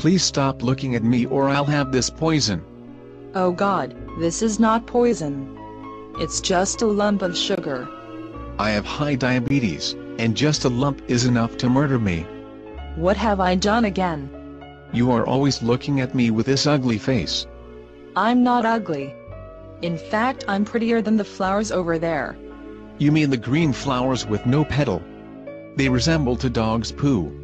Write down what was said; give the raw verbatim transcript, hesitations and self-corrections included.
Please stop looking at me or I'll have this poison. Oh God, this is not poison. It's just a lump of sugar. I have high diabetes, and just a lump is enough to murder me. What have I done again? You are always looking at me with this ugly face. I'm not ugly. In fact, I'm prettier than the flowers over there. You mean the green flowers with no petal? They resemble to dog's poo.